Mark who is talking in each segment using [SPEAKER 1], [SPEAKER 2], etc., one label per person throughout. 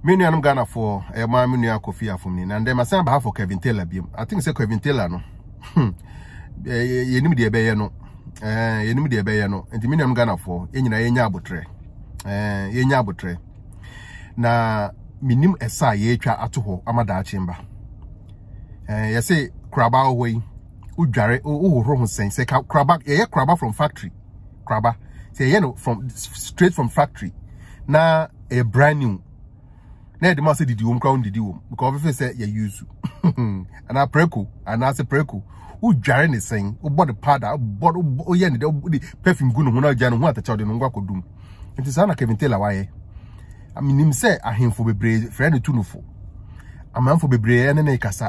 [SPEAKER 1] Many am Ghana for a mammy Kofi Afumi, and then my son behalf for Kevin Taylor. I think it's Kevin Taylor. No, you need the Bayano, you need the Bayano, and the minimum Ghana for any Yabutre. Yabutre. Na minim esa ye twa atoho amada chamber. You say craba away, udware ho sen say craba craba from factory. Craba say from straight from factory. Na a brand new. Na the must did you crown did you because if say you use and a preku and as a preku udware ne sen ubod powder ubod oye ne the perfume gunu ho na gya no ho atacha de no ngwa kodum. It is ana Kevin Taylor why I mean, him say a him for be friend to no for. A man for be brave and kasa.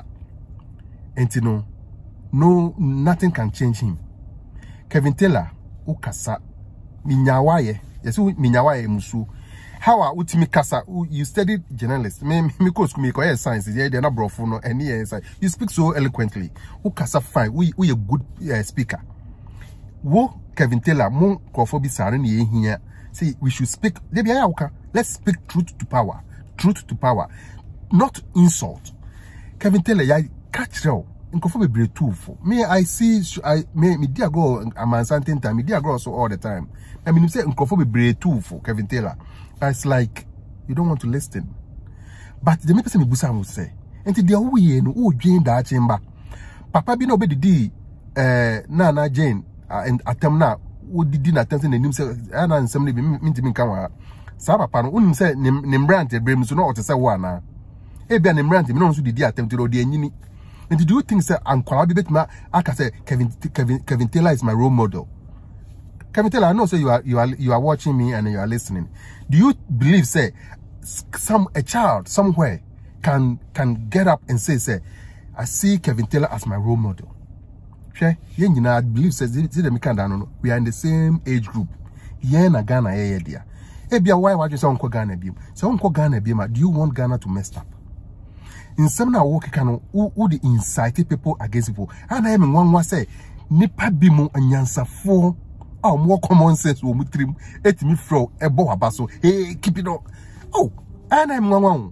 [SPEAKER 1] And no, nothing can change him. Kevin Taylor, ukasa, minyawaye, yes, minyawaye musu. How are ultimate kasa? You studied journalist, me course me science, yeah, they're not brofuno, and yes, you speak so eloquently. Ukasa fine, we a good speaker. Wo Kevin Taylor, mon crofobia sarin ye here. See, we should speak. Let's speak truth to power. Truth to power. Not insult. Kevin Taylor, I catch you. Inconformable be too for me. I see. Me dear go. I'm on something time. Me dear go also all the time. I mean, you say inconformable be too for Kevin Taylor. It's like you don't want to listen. But the person me busa will say. And the way no Jane that chamber. Papa be no be the na Jane and atem na. Would did not attend the name and somebody mean to me come. Sabapan wouldn't say Nimbrante Brames not to say one. A be an Nimbrante, no one did attempt to the enemy. And to do things that I'm collaborating my I can say Kevin Taylor is my role model. Kevin Taylor, I know say you are watching me and you are listening. Do you believe say a child somewhere can get up and say I see Kevin Taylor as my role model? I believe says we are in the same age group. Yen na Ghana dear. Ebia why you say Uncle Ghana be? So Uncle Ghana be do you want Ghana to mess up? In some na work can who the incite people against people. And I am one say nipa bi mu anyansa for more common sense wo mutrim etimi fro ebo abaso. Hey, keep it up. Oh, and I'm one.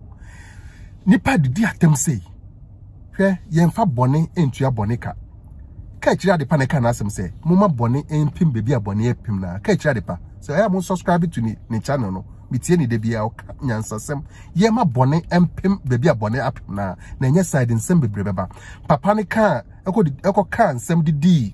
[SPEAKER 1] Nipa di atem say. Yemfa bone entua boneka. Kachira de paneka na asem say mama bone empim baby abone epim na kachira de pa so I am subscribe to ni channel no mitie ni de bia nyansasem ye ma bone empim baby abone apim na nya side nsem bebre beba papa ne ka eko nsem didi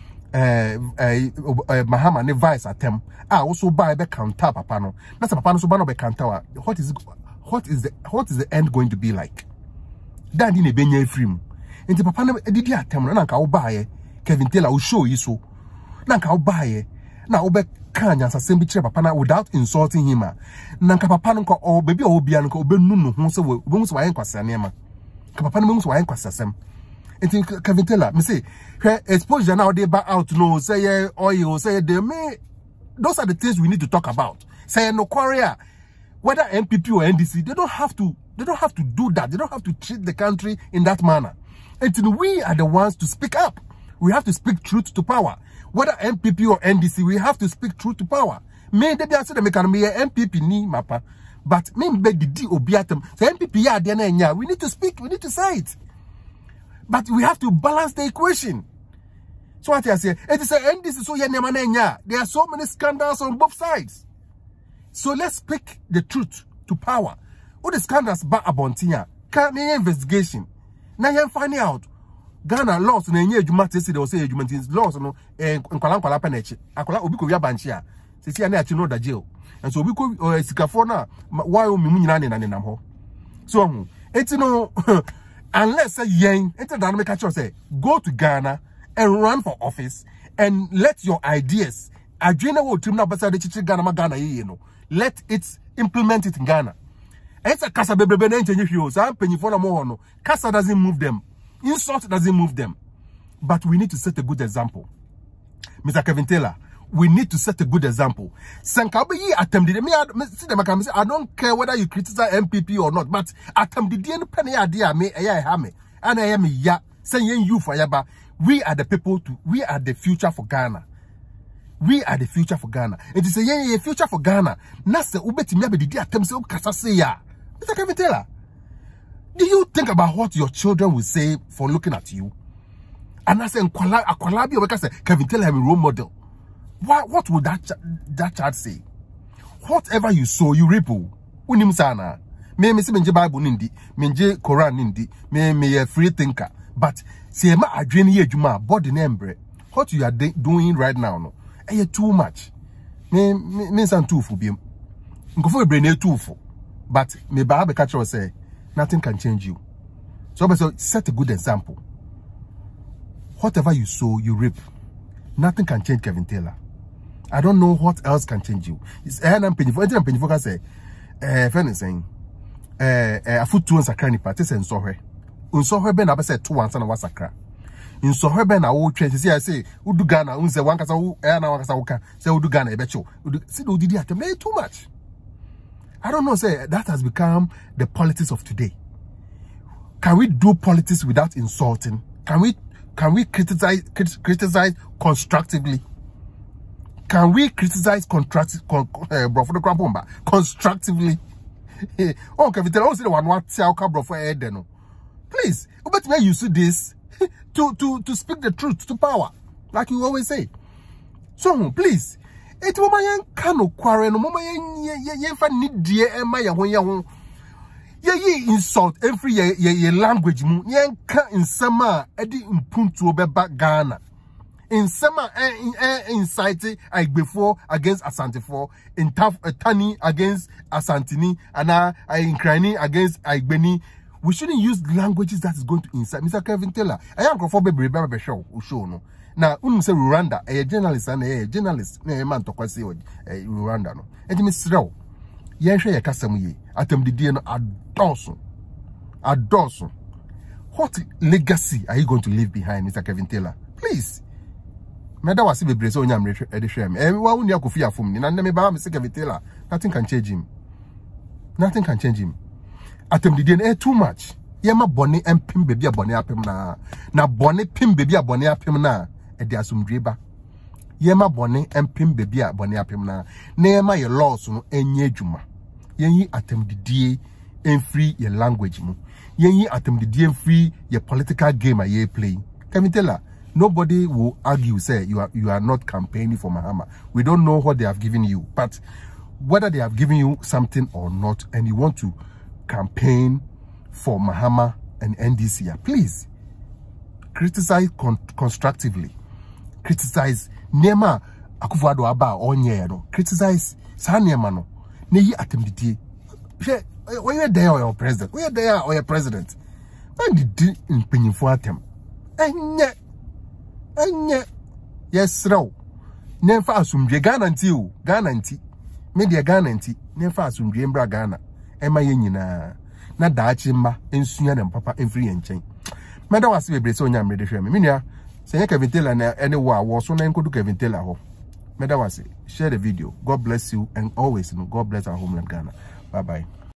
[SPEAKER 1] Mahama ne vice atem also buy be counter papa no na say papa no so ba no be counter what is the end going to be like that in e benya efrim nti papa na didi atem na nka wo baaye Kevin Taylor will show you so nanka wo baaye na wo be kanya asasem bi kire papa na without insulting him nanka papa no ko o baby o bia no ko obenu no ho se wo hu se wa yenkwasa ne ma ka papa no hu se wa yenkwasa sem nti Kevin Taylor me say exposure now they back out no say oil say they me those are the things we need to talk about say no Korea whether MPP or NDC they don't have to do that. They don't have to treat the country in that manner. And we are the ones to speak up. We have to speak truth to power. Whether MPP or NDC, we have to speak truth to power. May they say they can be MPP ni mapa, but me be the D obiatem. So MPP ya dena. We need to speak. We need to say it. But we have to balance the equation. So what I say, it is a NDC so ya nema. There are so many scandals on both sides. So let's speak the truth to power. All the scandals back abontia. Can't investigation. Now you find out. Ghana laws na enye adwuma tese de o say adwuma tin laws no nkwala peneche akwala obi ko wia banchia sisi ya na achi no da jail and so obi ko sikafo na why o mimu nyina ne na nenam ho so hu eti no unless yen eti da no make sure say go to Ghana and run for office and let your ideas adwena wo trim na basa de chichi Ghana ma Ghana ye no let it implement it in Ghana. It's a kasa bebrebe na enye hwi o sa penyifo na mo ho no kasa doesn't move them. Insult doesn't move them. But we need to set a good example. Mr. Kevin Taylor, we need to set a good example. I don't care whether you criticize MPP or not, but we are the people we are the future for Ghana. We are the future for Ghana. It is a future for Ghana. Nasa ubeti miabe didi atem se ukasa se ya. Mr. Kevin Taylor, do you think about what your children will say for looking at you? And I say, Kevin Taylor, I'm a role model. What would that child say? Whatever you sow, you reap. Unim sana. Me se menje Bible nindi, menje Quran nindi, me a free thinker. But say ma adwene ye adwuma body nembre. What you are doing right now no. Too much. Me san too for biem. Nkofo ebrene too for. But me ba catch you say nothing can change you. So set a good example. Whatever you sow, you reap. Nothing can change Kevin Taylor. I don't know what else can change you. It's I'm painful can say friend is saying a foot two and sakra parties and so her. Unso her ben abase 2 and was sakra. In so her ben I will change. See, I say, Udu Ghana, unse one casa, Wakasa, say Udu Ghana, I bet you. See, did you have too much? I don't know, say that has become the politics of today. Can we do politics without insulting? Can we criticize constructively? Can we criticize constructively? Oh, Kevin Taylor, also the one what tell bro for no. Please, but where you see this to speak the truth to power, like you always say. So please, it mama yen kano kware no mama yen fa ni die e ma ya ho ye insult every ye language mu yen ka nsema edi mpuntu obeba Ghana. In summer, incite Agbefo against Asantefo, in Tani against Asantini, and in Krani against Agbeni. We shouldn't use languages that is going to incite. Mr. Kevin Taylor, I am for baby show no. Now, say Rwanda, a journalist and a journalist, a man to quasi Rwanda no. And Miss Row, yen share Casamu, atem the DNA at Dawson. What legacy are you going to leave behind, Mr. Kevin Taylor? Please. Meda wasi bebre so nyam edehwem. Wa wuni akofi afum ni na me ba me se Kevin Taylor. Nothing can change him. Nothing can change him. Atem didien too much. Ye ma bone empim bebi abone apem na. Na bone pim bebi abone apem na e de asumdwe ba. Ye ma bone empim bebi abone apem na. Na ye ma ye laws no enye adwuma. Ye yi atem didie enfree ye language mu. Ye yi atem didie enfree ye political game a ye play. Kevin Taylor, nobody will argue, say you are not campaigning for Mahama. We don't know what they have given you, but whether they have given you something or not, and you want to campaign for Mahama and NDC, please criticize constructively. Criticize Nema Akufo-Addo aba onyero. Criticize Sanyema no. Neyi atemdidi. When you're there or your president, when you're there or your president, when did in Penyinfo atem? Anye yes raw nemfa asumdwe Ghana nti media Ghana nti nemfa asumdwe mbra Ghana ema ye nyina na daachi mma ensuya na papa enfri yenchen meda wase bebre se onya mrede hweme menua se nye Kevin Taylor na ene wo so na enkodu Kevin Taylor ho meda wase share the video. God bless you and always God bless our homeland Ghana. Bye bye.